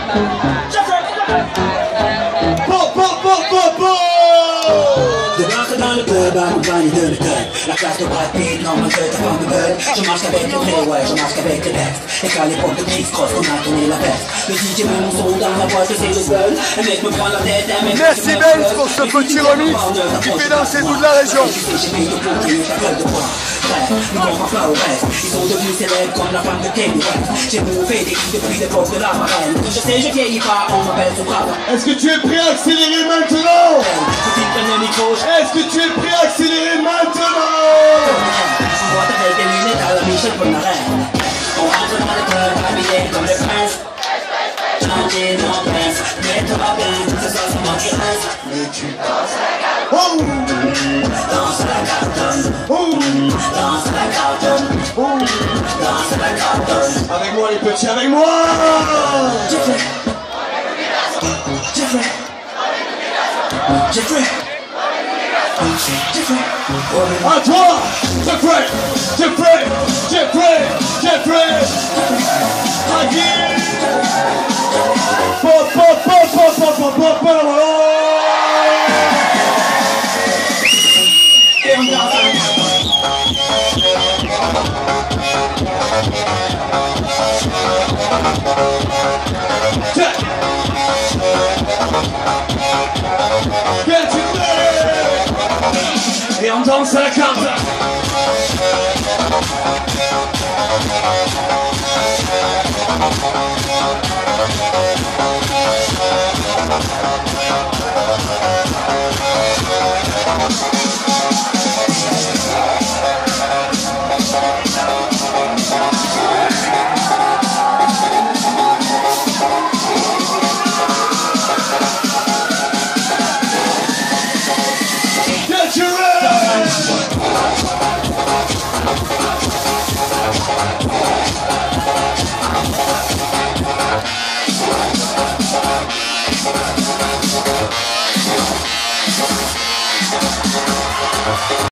Débarque dans le club, accompagné de méthode. La classe de Brad Pitt, non, moi je te prends de bug. Je marche avec le vrai, ouais, je marche avec le texte. Et qu'à l'époque de Criss-Cross, on a tourné la veste. Le DJ met mon son dans la voix, je sais le seul. Un mec me prend la tête, un mec me Merci Benz pour ce petit remix qui fait danser toute la région. J'ai mis de pour qu'il y ait ta gueule de bois. Bref, nous on pas au reste. Ils sont devenus célèbres comme la femme de Kanye West. J'ai bouffé des coups depuis l'époque de la marraine. Je sais, je vieillis pas, on m'appelle son brave. Est-ce que tu es prêt à accélérer maintenant? Est-ce que tu es prêt à accélérer maintenant? On voit avec des lunettes à la Michel Polnareff. On rentre dans le club, habillé comme le prince. Changer mon prince, mets-toi bien, ce soir c'est moi qui reste. Mais tu danses la cartonne. Danse la cartonne. Danse la cartonne. Danse la cartonne. Avec moi les petits, avec moi! Jeffrey. Jeffrey. Jeffrey. Jeffrey. À toi! Jeffrey! Jeffrey! Jeffrey! Jeffrey! Agir! Pop, pop, pop, pop, pop, pop, pop, pop, Et on danse. Et on danse à la carte.